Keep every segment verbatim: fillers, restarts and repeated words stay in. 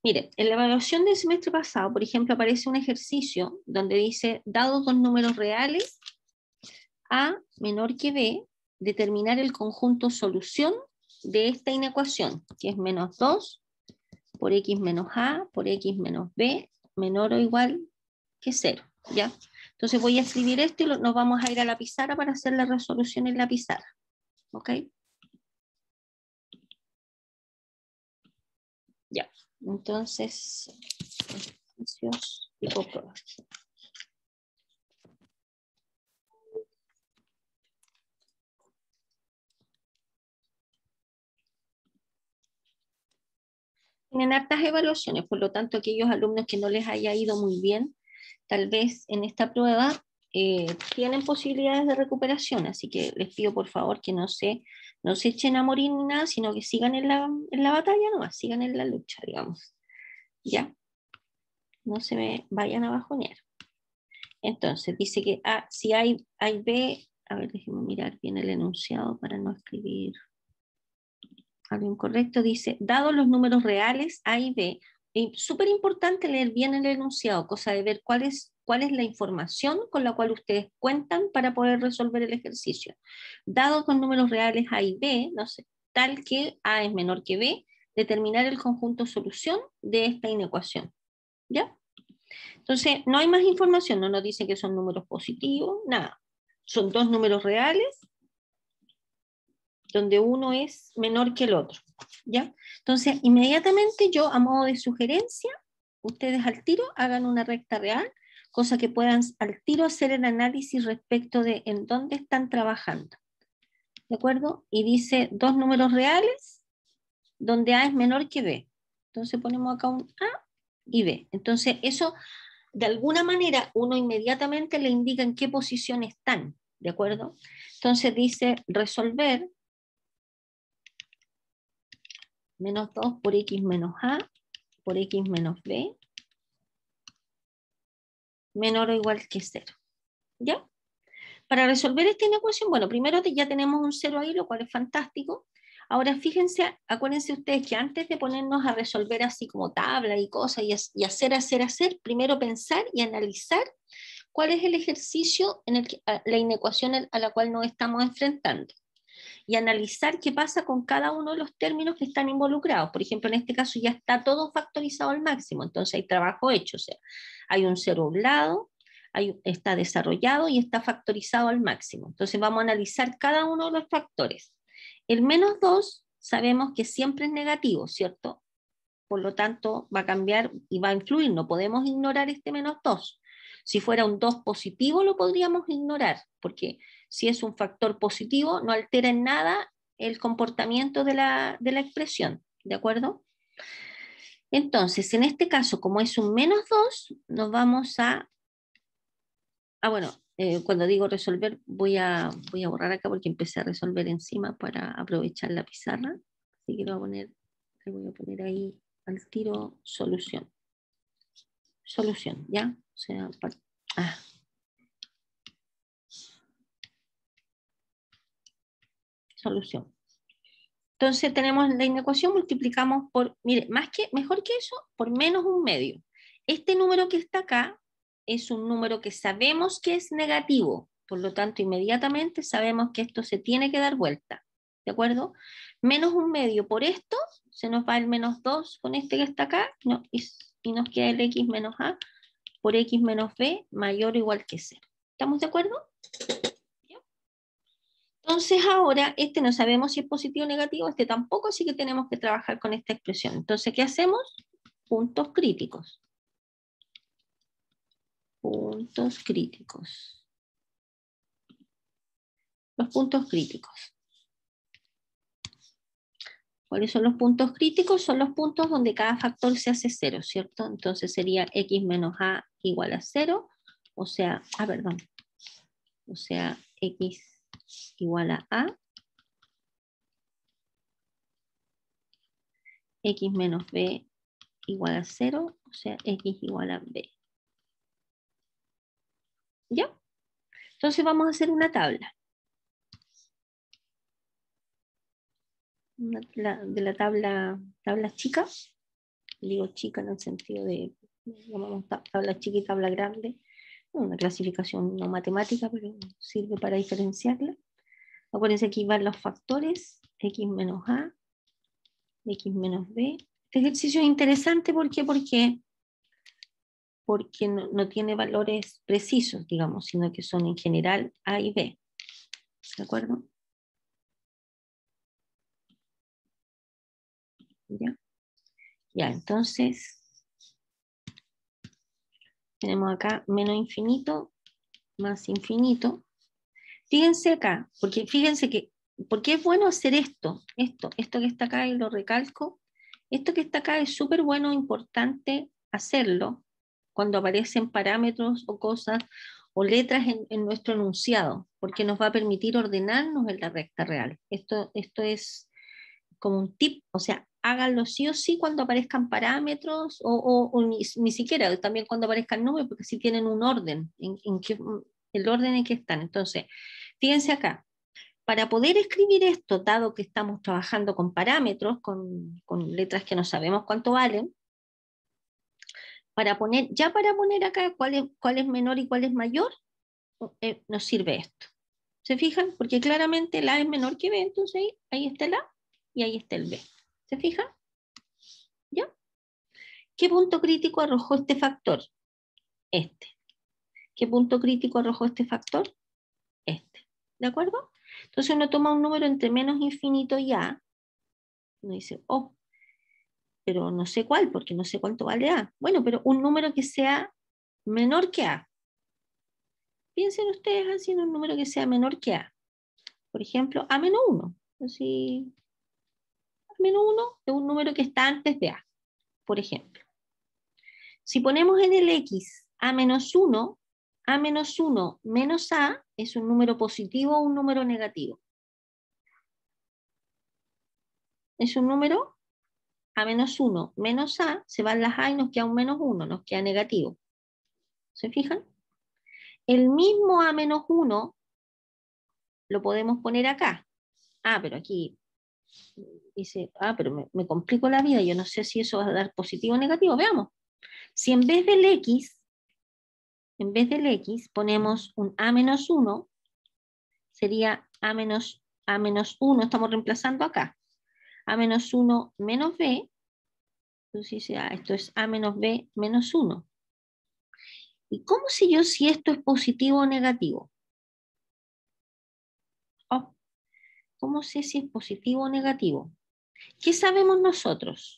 Mire, en la evaluación del semestre pasado, por ejemplo, aparece un ejercicio donde dice, dados dos números reales, A menor que B, determinar el conjunto solución de esta inecuación, que es menos dos por X menos A por X menos B, menor o igual que cero, ¿ya? Entonces voy a escribir esto y lo, nos vamos a ir a la pizarra para hacer la resolución en la pizarra, ¿ok? Ya, entonces, ejercicios tipo prueba. Tienen hartas evaluaciones, por lo tanto, aquellos alumnos que no les haya ido muy bien, tal vez en esta prueba eh, tienen posibilidades de recuperación, así que les pido por favor que no se, no se echen a morir ni nada, sino que sigan en la, en la batalla nomás, sigan en la lucha, digamos. ¿Ya? No se me vayan a bajonear. Entonces, dice que A, si hay, hay B, a ver, déjenme mirar bien el enunciado para no escribir algo incorrecto. Dice, dados los números reales A y B, súper importante leer bien el enunciado, cosa de ver cuál es, cuál es la información con la cual ustedes cuentan para poder resolver el ejercicio. Dados los números reales A y B, no sé, tal que A es menor que B, determinar el conjunto solución de esta inecuación. ¿Ya? Entonces, no hay más información, no nos dicen que son números positivos, nada. Son dos números reales, donde uno es menor que el otro, ¿ya? Entonces, inmediatamente yo, a modo de sugerencia, ustedes al tiro hagan una recta real, cosa que puedan al tiro hacer el análisis respecto de en dónde están trabajando, ¿de acuerdo? Y dice dos números reales, donde A es menor que B. Entonces ponemos acá un A y B. Entonces, eso, de alguna manera, uno inmediatamente le indica en qué posición están, ¿de acuerdo? Entonces dice resolver menos dos por X menos A por X menos B menor o igual que cero. ¿Ya? Para resolver esta inecuación, bueno, primero ya tenemos un cero ahí, lo cual es fantástico. Ahora fíjense, acuérdense ustedes que antes de ponernos a resolver así como tabla y cosas y, y hacer, hacer, hacer, primero pensar y analizar cuál es el ejercicio en el que, la inecuación a la cual nos estamos enfrentando. Y analizar qué pasa con cada uno de los términos que están involucrados. Por ejemplo, en este caso ya está todo factorizado al máximo, entonces hay trabajo hecho, o sea, hay un cero a un lado, hay, está desarrollado y está factorizado al máximo. Entonces vamos a analizar cada uno de los factores. El menos dos sabemos que siempre es negativo, ¿cierto? Por lo tanto, va a cambiar y va a influir, no podemos ignorar este menos dos. Si fuera un dos positivo lo podríamos ignorar, porque si es un factor positivo no altera en nada el comportamiento de la, de la expresión, ¿de acuerdo? Entonces, en este caso, como es un menos dos, nos vamos a... Ah, bueno, eh, cuando digo resolver, voy a, voy a borrar acá porque empecé a resolver encima para aprovechar la pizarra. Así que lo voy a poner, le voy a poner ahí al tiro solución. Solución, ¿ya? O sea, ah. Solución. Entonces tenemos la inecuación, multiplicamos por, mire, más que, mejor que eso, por menos un medio. Este número que está acá es un número que sabemos que es negativo, por lo tanto inmediatamente sabemos que esto se tiene que dar vuelta, ¿de acuerdo? Menos un medio por esto, se nos va el menos dos con este que está acá, no, y, y nos queda el X menos A por X menos B mayor o igual que cero. ¿Estamos de acuerdo? Entonces ahora, este no sabemos si es positivo o negativo, este tampoco, así que tenemos que trabajar con esta expresión. Entonces, ¿qué hacemos? Puntos críticos. Puntos críticos. Los puntos críticos. ¿Cuáles son los puntos críticos? Son los puntos donde cada factor se hace cero, ¿cierto? Entonces sería X menos A igual a cero, o sea, ah, perdón, o sea, X igual a A, X menos B igual a cero, o sea, X igual a B. ¿Ya? Entonces vamos a hacer una tabla. Una, la, de la tabla, tabla chica. digo chica en el sentido de, llamamos tabla chica y tabla grande, una clasificación no matemática, pero sirve para diferenciarla. Acuérdense que aquí van los factores, x menos a, x menos b. Este ejercicio es interesante, ¿por qué? Porque, porque no, no tiene valores precisos, digamos, sino que son en general a y b. ¿De acuerdo? ¿Ya? Ya, entonces tenemos acá menos infinito más infinito. Fíjense acá, porque fíjense que, ¿por qué es bueno hacer esto? Esto, esto que está acá y lo recalco. Esto que está acá es súper bueno, importante hacerlo cuando aparecen parámetros o cosas o letras en, en nuestro enunciado, porque nos va a permitir ordenarnos en la recta real. Esto, esto es como un tip, o sea, háganlo sí o sí cuando aparezcan parámetros o, o, o ni, ni, siquiera, también cuando aparezcan números, porque si tienen un orden, en, en que, el orden en que están. Entonces, fíjense acá, para poder escribir esto, dado que estamos trabajando con parámetros, con, con letras que no sabemos cuánto valen, para poner, ya para poner acá cuál es, cuál es menor y cuál es mayor, eh, nos sirve esto. ¿Se fijan? Porque claramente el A es menor que B, entonces ahí, ahí está el A y ahí está el B. ¿Se fijan? ¿Ya? ¿Qué punto crítico arrojó este factor? Este. ¿Qué punto crítico arrojó este factor? Este. ¿De acuerdo? Entonces uno toma un número entre menos infinito y A. Uno dice, oh, pero no sé cuál, porque no sé cuánto vale A. Bueno, pero un número que sea menor que A. Piensen ustedes haciendo un número que sea menor que A. Por ejemplo, A menos uno. Así, A menos uno es un número que está antes de A, por ejemplo. Si ponemos en el X A menos uno, A menos uno menos A es un número positivo o un número negativo. Es un número A menos uno menos A, se van las A y nos queda un menos uno, nos queda negativo. ¿Se fijan? El mismo A menos uno lo podemos poner acá. Ah, pero aquí dice, ah, pero me, me complico la vida, yo no sé si eso va a dar positivo o negativo. Veamos. Si en vez del X, en vez del X ponemos un A menos uno, sería A menos, A menos uno, estamos reemplazando acá. A menos uno menos B, entonces dice, ah, esto es A menos B menos uno. ¿Y cómo sé yo si esto es positivo o negativo? Oh, ¿cómo sé si es positivo o negativo? ¿Qué sabemos nosotros?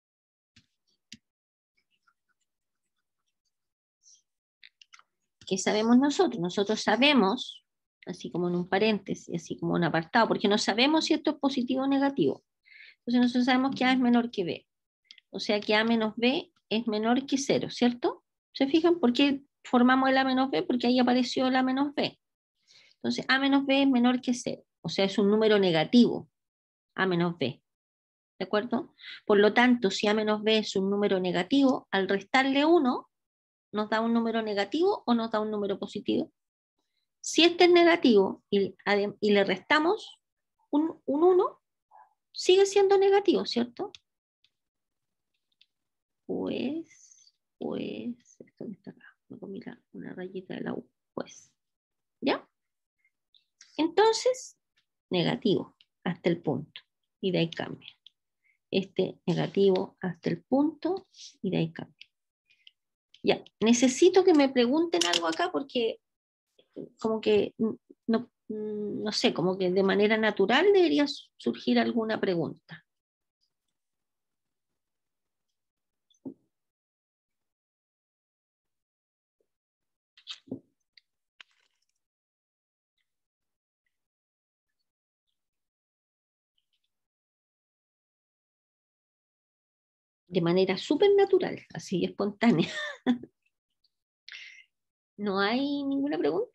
¿Qué sabemos nosotros? Nosotros sabemos, así como en un paréntesis, así como un apartado, porque no sabemos si esto es positivo o negativo. Entonces nosotros sabemos que A es menor que B. O sea que A menos B es menor que cero, ¿cierto? ¿Se fijan por qué formamos el A menos B? Porque ahí apareció el A menos B. Entonces A menos B es menor que cero. O sea, es un número negativo, A menos B. ¿De acuerdo? Por lo tanto, si A menos B es un número negativo, al restarle uno, ¿nos da un número negativo o nos da un número positivo? Si este es negativo y, y le restamos un, un uno, sigue siendo negativo, ¿cierto? Pues, pues, esto que está acá, me comí la, una rayita de la U, pues, ¿ya? Entonces, negativo hasta el punto, y de ahí cambia. Este negativo hasta el punto, y de ahí cambia. Ya, necesito que me pregunten algo acá porque como que no, no sé, como que de manera natural debería surgir alguna pregunta. De manera súper natural, así espontánea. ¿No hay ninguna pregunta?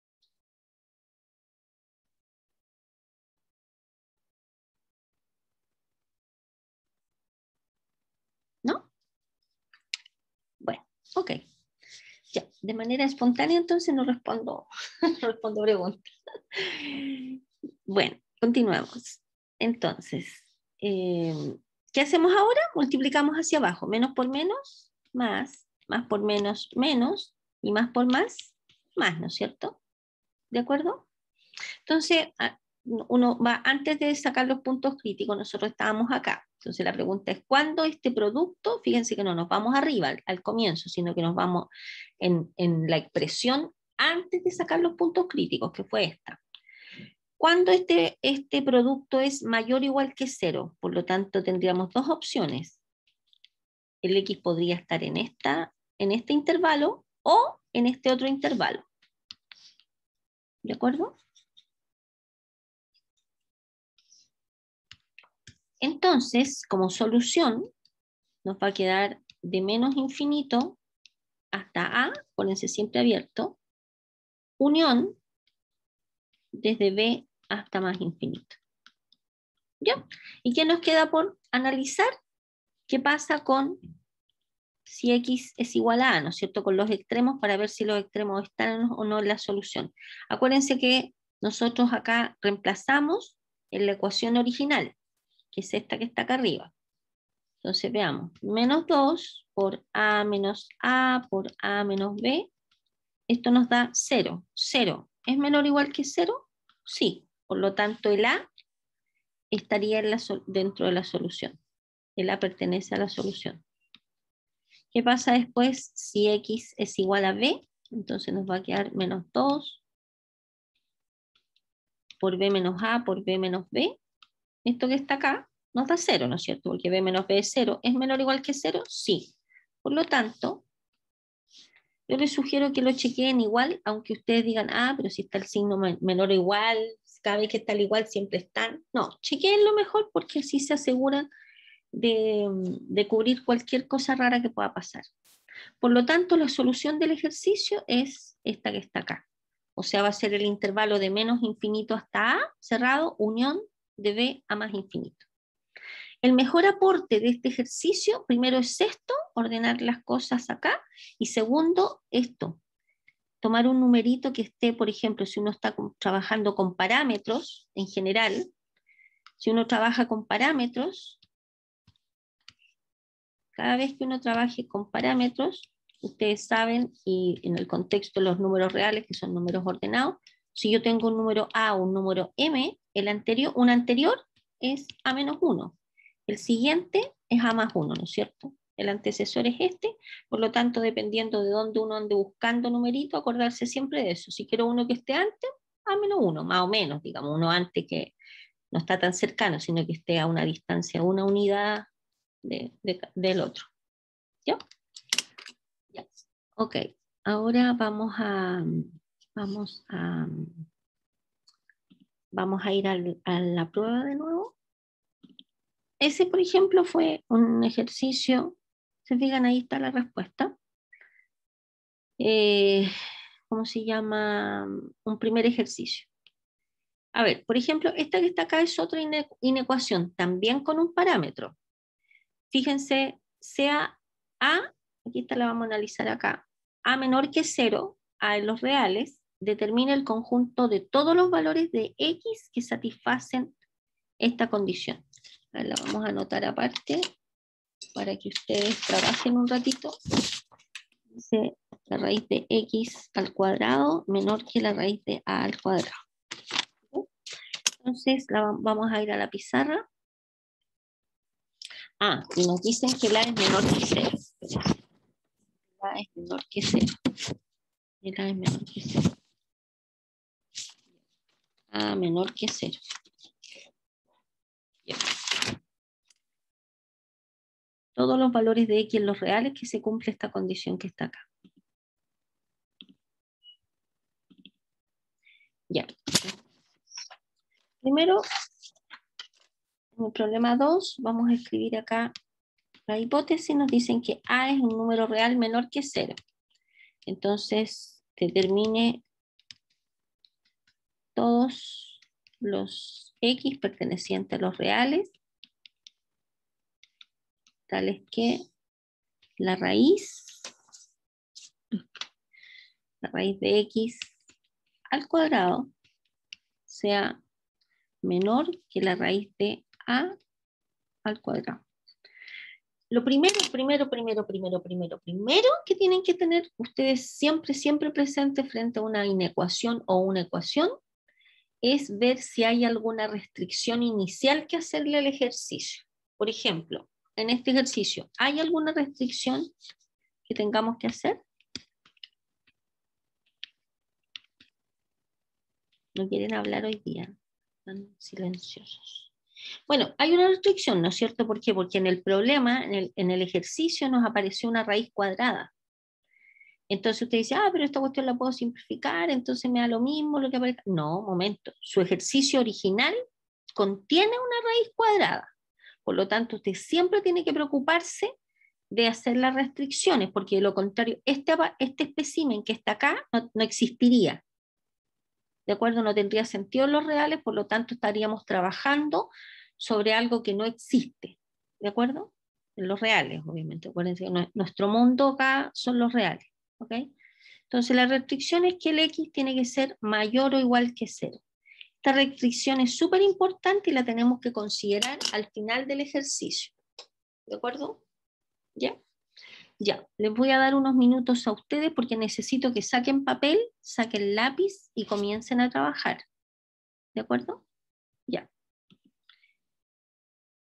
¿No? Bueno, ok. Ya, de manera espontánea entonces no respondo, no respondo preguntas. Bueno, continuamos. Entonces, eh, ¿Qué hacemos ahora? Multiplicamos hacia abajo. Menos por menos, más. Más por menos, menos. Y más por más, más, ¿no es cierto? ¿De acuerdo? Entonces, uno va, antes de sacar los puntos críticos, nosotros estábamos acá. Entonces la pregunta es, ¿cuándo este producto? Fíjense que no nos vamos arriba al, al comienzo, sino que nos vamos en, en la expresión antes de sacar los puntos críticos, que fue esta. Cuando este, este producto es mayor o igual que cero, por lo tanto tendríamos dos opciones. El X podría estar en, esta, en este intervalo o en este otro intervalo. ¿De acuerdo? Entonces, como solución, nos va a quedar de menos infinito hasta A, pónganse siempre abierto, unión desde B hasta más infinito. ¿Ya? ¿Y qué nos queda por analizar? ¿Qué pasa con si X es igual a A, ¿no es cierto? Con los extremos para ver si los extremos están o no en la solución. Acuérdense que nosotros acá reemplazamos en la ecuación original, que es esta que está acá arriba. Entonces veamos, menos dos por A menos A por A menos B, esto nos da cero. cero, ¿es menor o igual que cero? Sí, por lo tanto el A estaría en la, dentro de la solución. El A pertenece a la solución. ¿Qué pasa después si X es igual a B? Entonces nos va a quedar menos dos por B menos A por B menos B. Esto que está acá nos da cero, ¿no es cierto? Porque B menos B es cero. ¿Es menor o igual que cero? Sí. Por lo tanto, yo les sugiero que lo chequeen igual, aunque ustedes digan, ah, pero si está el signo menor o igual, cada vez que está el igual siempre están. No, chequeenlo mejor porque así se aseguran de, de cubrir cualquier cosa rara que pueda pasar. Por lo tanto, la solución del ejercicio es esta que está acá. O sea, va a ser el intervalo de menos infinito hasta A, cerrado, unión de B a más infinito. El mejor aporte de este ejercicio, primero es esto, ordenar las cosas acá, y segundo, esto, tomar un numerito que esté, por ejemplo, si uno está trabajando con parámetros en general, si uno trabaja con parámetros, cada vez que uno trabaje con parámetros, ustedes saben, y en el contexto de los números reales, que son números ordenados, si yo tengo un número A o un número M, el anterior, un anterior es A menos uno. El siguiente es A más uno, ¿no es cierto? El antecesor es este, por lo tanto, dependiendo de dónde uno ande buscando numerito, acordarse siempre de eso. Si quiero uno que esté antes, A menos uno, más o menos, digamos, uno antes que no está tan cercano, sino que esté a una distancia, una unidad de, de, del otro. ¿Ya? Yes. Ok, ahora vamos a, vamos a, vamos a ir al, a la prueba de nuevo. Ese, por ejemplo, fue un ejercicio, se fijan, ahí está la respuesta. Eh, ¿Cómo se llama? Un primer ejercicio. A ver, por ejemplo, esta que está acá es otra ine inecuación, también con un parámetro. Fíjense, sea A, aquí está, la vamos a analizar acá, A menor que cero, A en los reales, determina el conjunto de todos los valores de X que satisfacen esta condición. A ver, la vamos a anotar aparte para que ustedes trabajen un ratito. Dice la raíz de X al cuadrado menor que la raíz de A al cuadrado. Entonces la, vamos a ir a la pizarra. Ah, y nos dicen que la es menor que cero. La es menor que cero. Y la es menor que cero. A menor que cero. Bien. Todos los valores de X en los reales que se cumple esta condición que está acá. Ya. Primero, en el problema dos, vamos a escribir acá la hipótesis. Nos dicen que A es un número real menor que cero. Entonces, determine todos los X pertenecientes a los reales, tales que la raíz, la raíz de X al cuadrado sea menor que la raíz de A al cuadrado. lo primero, primero, primero, primero, primero, primero que tienen que tener ustedes siempre, siempre presente frente a una inecuación o una ecuación es ver si hay alguna restricción inicial que hacerle al ejercicio. Por ejemplo, en este ejercicio, ¿hay alguna restricción que tengamos que hacer? No quieren hablar hoy día, están silenciosos. Bueno, hay una restricción, ¿no es cierto? ¿Por qué? Porque en el problema, en el, en el ejercicio nos apareció una raíz cuadrada. Entonces usted dice, ah, pero esta cuestión la puedo simplificar, entonces me da lo mismo lo que aparezca. No, momento. Su ejercicio original contiene una raíz cuadrada. Por lo tanto, usted siempre tiene que preocuparse de hacer las restricciones, porque de lo contrario, este, este espécimen que está acá no, no existiría. ¿De acuerdo? No tendría sentido en los reales, por lo tanto estaríamos trabajando sobre algo que no existe. ¿De acuerdo? En los reales, obviamente. Acuérdense, nuestro mundo acá son los reales. ¿Ok? Entonces la restricción es que el X tiene que ser mayor o igual que cero. Esta restricción es súper importante y la tenemos que considerar al final del ejercicio. ¿De acuerdo? ¿Ya? Ya, les voy a dar unos minutos a ustedes porque necesito que saquen papel, saquen lápiz y comiencen a trabajar. ¿De acuerdo? Ya.